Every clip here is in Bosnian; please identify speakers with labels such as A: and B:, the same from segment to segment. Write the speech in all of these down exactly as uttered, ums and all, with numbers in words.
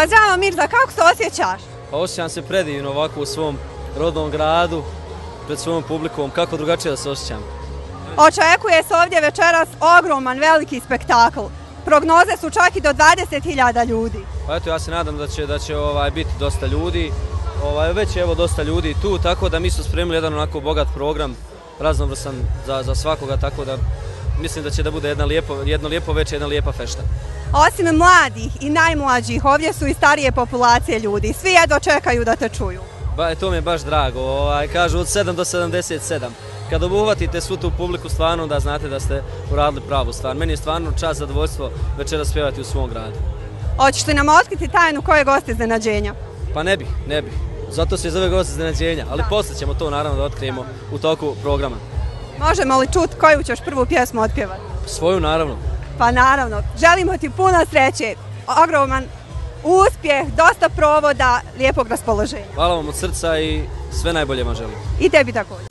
A: Pozdrav Mirza, kako se osjećaš?
B: Pa osjećam se predivno ovako u svom rodnom gradu, pred svojom publikom, kako drugačije da se osjećam.
A: Očekuje se ovdje večeras ogroman, veliki spektakl. Prognoze su čak i do dvadeset hiljada ljudi.
B: Pa eto, ja se nadam da će, da će ovaj, biti dosta ljudi. Ovaj, već je evo dosta ljudi tu, tako da mi smo spremili jedan onako bogat program, raznovrstan za, za svakoga, tako da mislim da će da bude jedna lijepo, jedno lijepo večer, jedna lijepa fešta.
A: Osim mladih i najmlađih, ovdje su i starije populacije ljudi. Svi jedva čekaju da te čuju.
B: Ba, to mi je baš drago. Ovaj, kažu od sedam do sedamdeset sedam. Kad obuhvatite svu tu publiku, stvarno da znate da ste uradili pravu stvar. Meni je stvarno čast, zadovoljstvo večeras pjevati u svom gradu.
A: Hoćeš li nam otkriti tajnu ko je gost iznenađenja?
B: Pa ne bih, ne bih. Zato se zove gost iznenađenja, ali poslije ćemo to naravno da otkrijemo u toku programa.
A: Možemo li čuti koju ćeš prvu pjesmu otpjevati?
B: Svoju naravno.
A: Pa naravno. Želimo ti puno sreće, ogroman uspjeh, dosta provoda, lijepog raspoloženja.
B: Hvala vam od srca i sve najbolje vam želim.
A: I tebi također.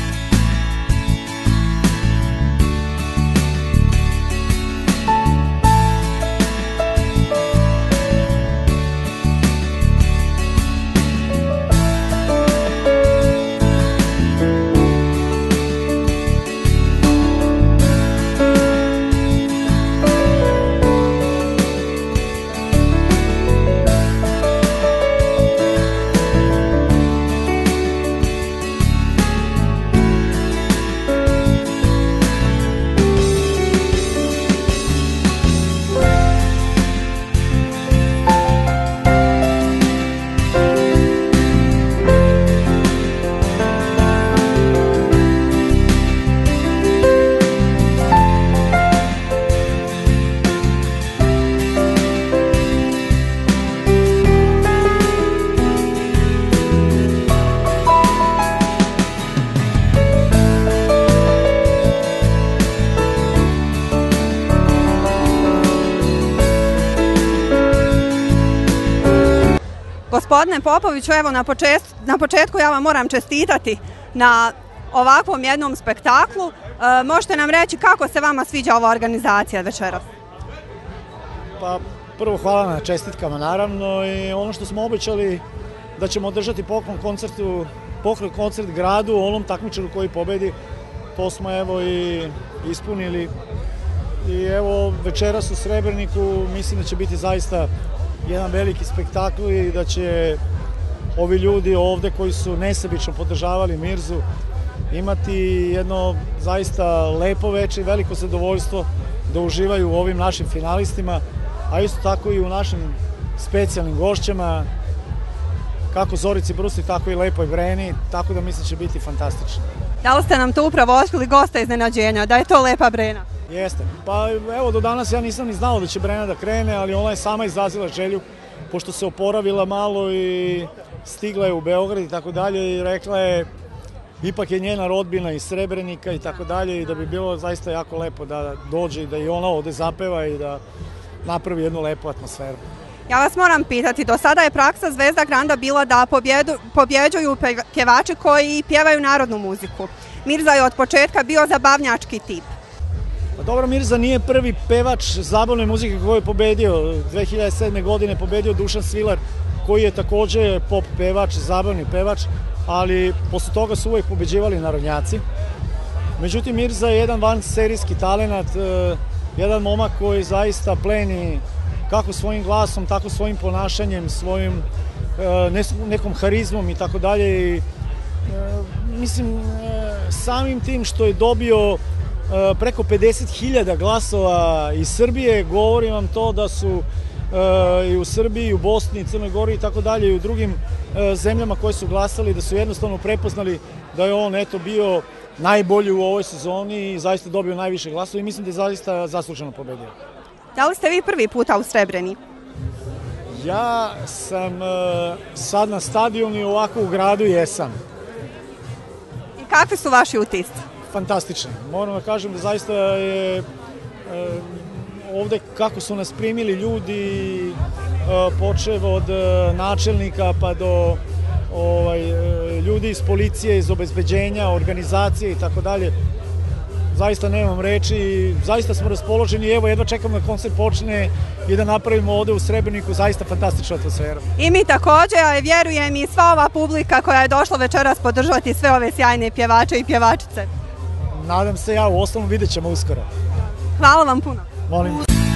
A: Gospodine Popoviću, evo na početku, na početku ja vam moram čestitati na ovakvom jednom spektaklu. E, možete nam reći kako se vama sviđa ova organizacija večeras?
C: Pa prvo hvala na čestitkama naravno i ono što smo obećali da ćemo održati poklon koncertu, poklon koncert gradu, onom takmičaru koji pobedi, to smo evo i ispunili. I evo večeras u Srebreniku mislim da će biti zaista jedan veliki spektakl i da će ovi ljudi ovde koji su nesebično podržavali Mirzu imati jedno zaista lepo večer i veliko zadovoljstvo da uživaju u ovim našim finalistima, a isto tako i u našim specijalnim gošćama, kako Zorici Brusi, tako i Lepoj Breni, tako da mislim će biti fantastično.
A: Da li ste nam to upravo otkrili gosta iznenađenja, da je to Lepa Brena?
C: Jeste. Pa evo, do danas ja nisam ni znao da će Brena da krene, ali ona je sama izrazila želju, pošto se oporavila malo i stigla je u Beograd i tako dalje i rekla je, ipak je njena rodbina iz Srebrenika i tako dalje i da bi bilo zaista jako lepo da dođe i da i ona ovde zapeva i da napravi jednu lepu atmosferu.
A: Ja vas moram pitati, do sada je praksa Zvezda Granda bila da pobjedu, pobjeđuju pjevači koji pjevaju narodnu muziku. Mirza je od početka bio zabavnjački tip.
C: Pa dobro, Mirza nije prvi pevač zabavne muzike koji je pobedio. dve hiljade sedme. godine pobedio Dušan Svilar, koji je takođe pop pevač, zabavni pevač, ali posle toga su uvek pobeđivali narodnjaci. Međutim, Mirza je jedan vanserijski talenat, jedan momak koji zaista pleni kako svojim glasom, tako svojim ponašanjem, svojim nekom harizmom i tako dalje. Mislim, samim tim što je dobio preko pedeset hiljada glasova iz Srbije, govorim vam to da su i u Srbiji, i u Bosni, i Crnoj Gori i tako dalje, i u drugim zemljama koje su glasali, da su jednostavno prepoznali da je on eto bio najbolji u ovoj sezoni i zaista dobio najviše glasova i mislim da je zaista zasluženo pobedio.
A: Da li ste vi prvi puta u Srebreni?
C: Ja sam sad na stadionu i ovako u gradu jesam.
A: I kakvi su vaši utisci?
C: Fantastično. Moram da kažem da zaista je ovde kako su nas primili ljudi, počev od načelnika pa do ovaj, ljudi iz policije, iz obezbeđenja, organizacije i tako dalje. zaista nemam reči i zaista smo raspoloženi i evo jedva čekamo da koncert počne i da napravimo ovde u Srebreniku zaista fantastičnu atmosferu.
A: I mi također, ali vjerujem i sva ova publika koja je došla večeras podržati sve ove sjajne pjevače i pjevačice.
C: Nadam se ja, u osnovu vidjet ćemo uskoro.
A: Hvala vam puno.
C: Molim.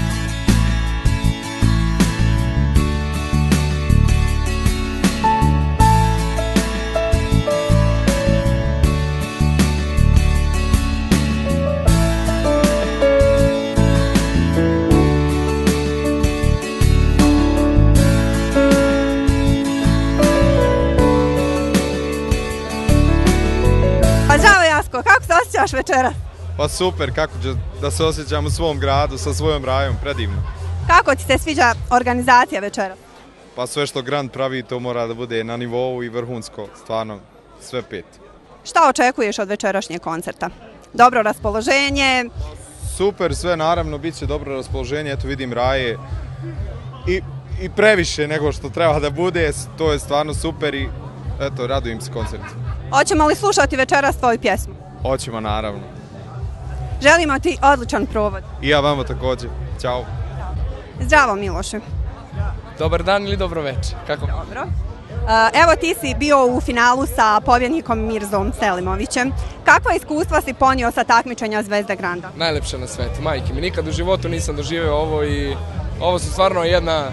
A: Kako se osjećaš večeras?
D: Pa super, kako ću da se osjećam u svom gradu, sa svojom rajom, predivno.
A: Kako ti se sviđa organizacija večeras?
D: Pa sve što Grand pravi, to mora da bude na nivou i vrhunsko, stvarno, sve pet.
A: Šta očekuješ od večerašnjeg koncerta? Dobro raspoloženje?
D: Super, sve naravno, bit će dobro raspoloženje, eto vidim raje i, i previše nego što treba da bude, to je stvarno super i eto, radujem se koncertu.
A: Hoćemo li slušati večeras tvoju pjesmu?
D: Hoćemo, naravno.
A: Želimo ti odličan provod.
D: I ja vama također. Ćao.
A: Zdravo, Miloše.
E: Dobar dan ili dobro večer. Kako?
A: Dobro. Evo ti si bio u finalu sa pobjednikom Mirzom Selimovićem. Kakva iskustva si ponio sa takmičenja Zvezde Granda?
E: Najlepše na svetu, majke mi. Nikad u životu nisam doživio ovo i ovo su stvarno jedna,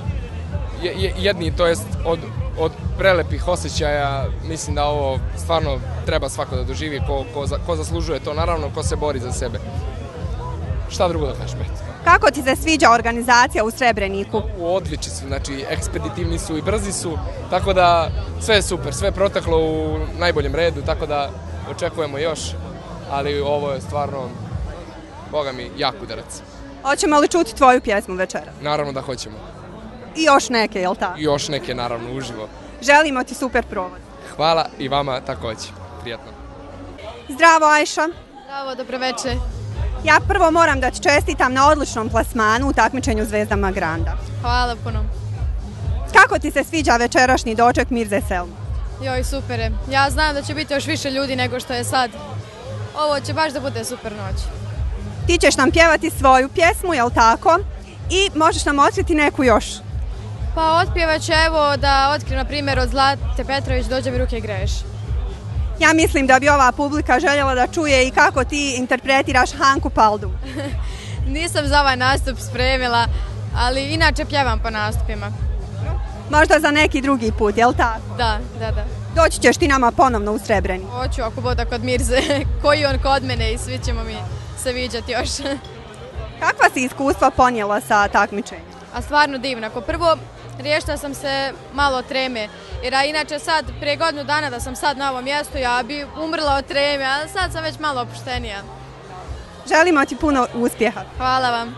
E: jedni, to jest od od prelepih osjećaja. Mislim da ovo stvarno treba svako da doživi ko, ko, ko zaslužuje to, naravno ko se bori za sebe. Šta drugo da kažem?
A: Kako ti se sviđa organizacija u Srebreniku?
E: Odlični su, znači ekspeditivni su i brzi su, tako da sve je super, sve je proteklo u najboljem redu, tako da očekujemo još, ali ovo je stvarno, boga mi, jak udarac.
A: Hoćemo li čuti tvoju pjesmu večera?
E: Naravno da hoćemo.
A: I još neke, jel tako?
E: I još neke, naravno, uživo.
A: Želimo ti super provod.
E: Hvala i vama također. Prijatno.
A: Zdravo, Ajša.
F: Zdravo, dobro večer.
A: Ja prvo moram da ti čestitam na odličnom plasmanu u takmičenju Zvezdama Granda.
F: Hvala puno.
A: Kako ti se sviđa večerašnji doček Mirze Selimovića?
F: Joj, super je. Ja znam da će biti još više ljudi nego što je sad. Ovo će baš da bude super noć.
A: Ti ćeš nam pjevati svoju pjesmu, jel tako? I možeš nam otkriti neku još?
F: Pa otpjevat ću evo da otkrim na primjer od Zlate Petrović Dođe mi ruke greš.
A: Ja mislim da bi ova publika željela da čuje i kako ti interpretiraš Hanku Paldu.
F: Nisam za ovaj nastup spremila, ali inače pjevam po nastupima.
A: Možda za neki drugi put, jel tako?
F: Da, da, da.
A: Doći ćeš ti nama ponovno u Srebreni.
F: Hoću, ako bude kod Mirze, koji on kod mene i svi ćemo mi se viđati još.
A: Kakva si iskustva ponijela sa takmičenjem?
F: A stvarno divno. Ako prvo riješila sam se malo treme, jer a inače sad, prije godinu dana da sam sad na ovom mjestu, ja bi umrla od treme, a sad sam već malo opuštenija.
A: Želimo ti puno uspjeha.
F: Hvala vam.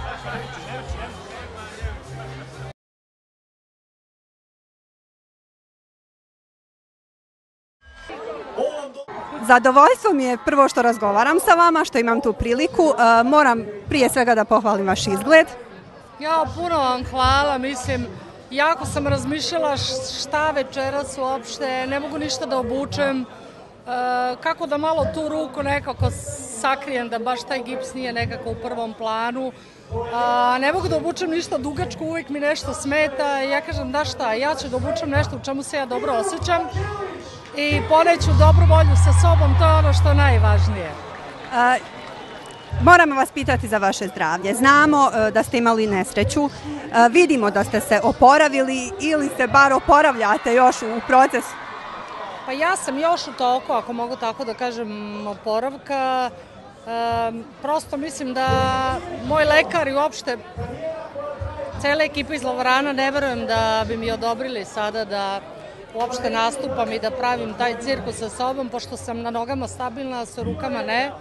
A: Zadovoljstvo mi je prvo što razgovaram sa vama, što imam tu priliku. E, moram prije svega da pohvalim vaš izgled.
G: Ja, puno vam hvala, mislim, jako sam razmišljala šta večeras uopšte, ne mogu ništa da obučem, e, kako da malo tu ruku nekako sakrijem, da baš taj gips nije nekako u prvom planu. A, ne mogu da obučem ništa dugačko, uvijek mi nešto smeta i ja kažem da šta, ja ću da obučem nešto u čemu se ja dobro osjećam i poneću dobru volju sa sobom, to je ono što je najvažnije.
A: A, moramo vas pitati za vaše zdravlje. Znamo a, da ste imali nesreću, a, vidimo da ste se oporavili ili se bar oporavljate još u procesu.
G: Pa ja sam još u toku, ako mogu tako da kažem, oporavka. E, prosto mislim da moj lekar i uopšte cela ekipa iz Lovrana ne verujem da bi mi odobrili sada da uopšte nastupam i da pravim taj cirkus sa sobom, pošto sam na nogama stabilna, a sa rukama ne. E,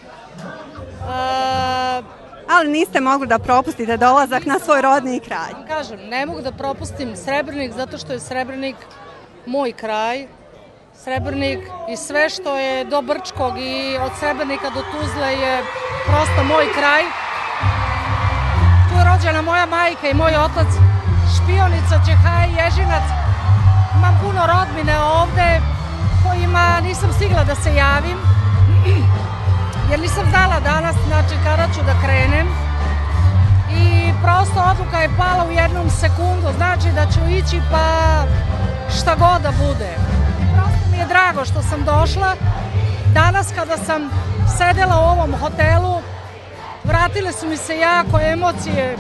A: Ali niste mogli da propustite dolazak na svoj rodni kraj.
G: Kažem, ne mogu da propustim Srebrenik zato što je Srebrenik moj kraj. Srebrnik i sve što je do Brčkog i od Srebrenika do Tuzle je prosto moj kraj. Tu je rođena moja majka i moj otac, Špionica, Čehaj, Ježinac. Imam puno rodbine ovde kojima nisam stigla da se javim. jer nisam znala danas, znači, kada ću da krenem. I prosto odluka je pala u jednom sekundu, znači da ću ići pa šta god da bude. I prosto mi je drago što sam došla. Danas kada sam sedela u ovom hotelu, vratile su mi se jako emocije.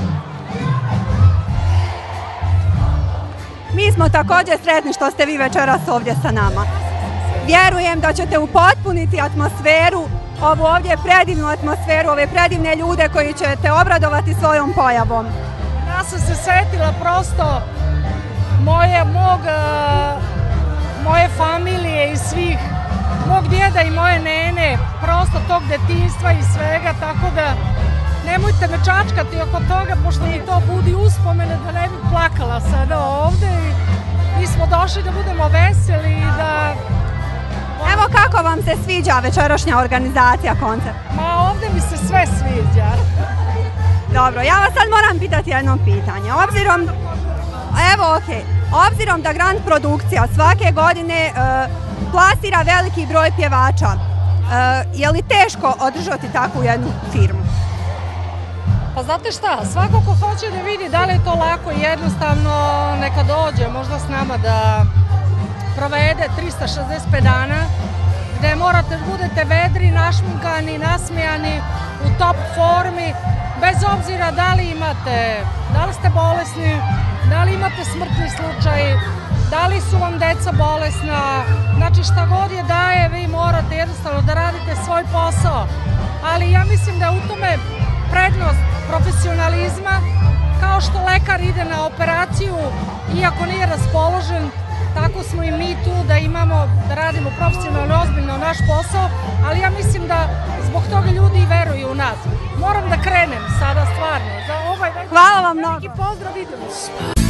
A: Mi smo također sretni što ste vi večeras ovdje sa nama. Vjerujem da ćete upotpuniti atmosferu, ovu ovdje predivnu atmosferu, ove predivne ljude koji ćete obradovati svojom pojavom.
G: Ja sam se setila prosto moje, mog, moje familije i svih, mog djeda i moje nene, prosto tog detinjstva i svega, tako da nemojte me čačkati oko toga, pošto mi to budi uspomene da ne bi plakala sada ovde. Mi smo došli da budemo veseli i da...
A: Evo kako vam se sviđa večerašnja organizacija, koncert?
G: Ma ovde mi se sve sviđa.
A: Dobro, ja vas sad moram pitati jedno pitanje. Obzirom, evo okej, obzirom da Grand produkcija svake godine plasira veliki broj pjevača, je li teško održati takvu jednu firmu?
G: Pa znate šta, svako ko hoće da vidi da li je to lako i jednostavno, neka dođe možda s nama da provede trista šezdeset pet dana, gde morate da budete vedri, našminkani, nasmijani, u top formi, bez obzira da li imate, da li ste bolesni, da li imate smrtni slučaj, da li su vam deca bolesna, znači šta god je daje, vi morate jednostavno da radite svoj posao, ali ja mislim da u tome prednost profesionalizma, kao što lekar ide na operaciju iako nije raspoložen, tako smo i mi tu da imamo, da radimo profesionalno, ozbiljno naš posao, ali ja mislim da zbog toga ljudi i veruju u nas. Moram da krenem sada stvarno. Za ovaj
A: Hvala vam mnogo.
G: Veliki pozdrav, idemo.